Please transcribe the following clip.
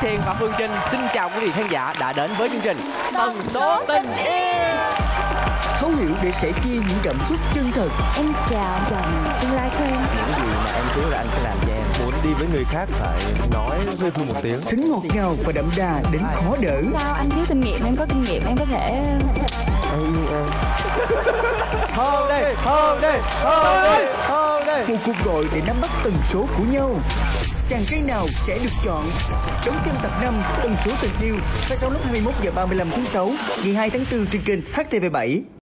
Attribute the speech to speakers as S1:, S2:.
S1: Thiền và Phương Trinh xin chào quý vị khán giả đã đến với chương trình Tần số tình yêu.
S2: Thấu hiểu để sẻ chia những cảm xúc chân thật.
S3: Em chào chồng tương lai của em.
S4: Những gì mà em hứa là anh sẽ làm cho em. Muốn đi với người khác phải nói với Phương một tiếng.
S2: Thính ngọt ngào và đậm đà đến khó đỡ.
S3: Sao anh thiếu kinh nghiệm, em có kinh nghiệm, em có thể.
S4: Hôn đi, hôn đi, hôn đi, hôn đi.
S2: Một cuộc gọi để nắm bắt tần số của nhau. Chàng trai nào sẽ được chọn? Đón xem tập 5 Tần số tình yêu phát sóng lúc 21h35 thứ 6 ngày 2 tháng 4 trên kênh HTV7.